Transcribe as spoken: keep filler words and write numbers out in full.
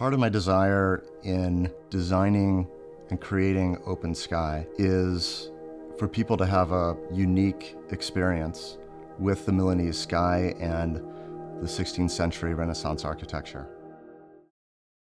Part of my desire in designing and creating open sky is for people to have a unique experience with the Milanese sky and the sixteenth century Renaissance architecture.